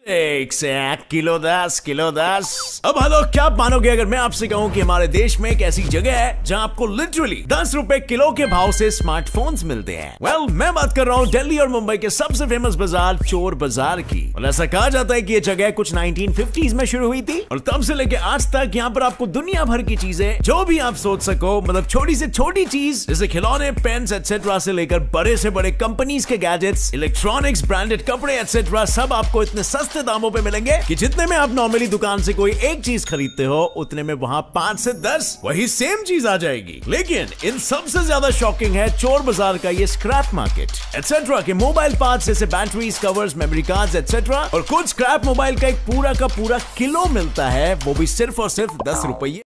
एक से एक किलो 10 अब हेलो, क्या आप मानोगे अगर मैं आपसे कहूं कि हमारे देश में एक ऐसी जगह है जहां आपको लिटरली 10 रुपए किलो के भाव से स्मार्टफोन्स मिलते हैं। मैं बात कर रहा हूं दिल्ली और मुंबई के सबसे फेमस बाजार चोर बाजार की। और ऐसा कहा जाता है कि ये जगह कुछ 1950s में शुरू हुई थी और तब से लेके आज तक यहाँ पर आपको दुनिया भर की चीजें जो भी आप सोच सको, मतलब छोटी से छोटी चीज जैसे खिलौने, पेन्स एटसेट्रा से लेकर बड़े से बड़े कंपनीज के गैजेट्स, इलेक्ट्रॉनिक्स, ब्रांडेड कपड़े एटसेट्रा सब आपको इतने सस्ते दामों पे मिलेंगे कि जितने में आप नॉर्मली दुकान से कोई एक चीज खरीदते हो उतने में वहां 5 से 10 वही सेम चीज आ जाएगी। लेकिन इन सबसे ज्यादा शॉकिंग है चोर बाजार का ये स्क्रैप मार्केट एटसेट्रा के मोबाइल पार्ट्स जैसे batteries, covers, memory cards etcetera और कुछ स्क्रैप मोबाइल का एक पूरा का पूरा किलो मिलता है, वो भी सिर्फ और सिर्फ 10 रुपये।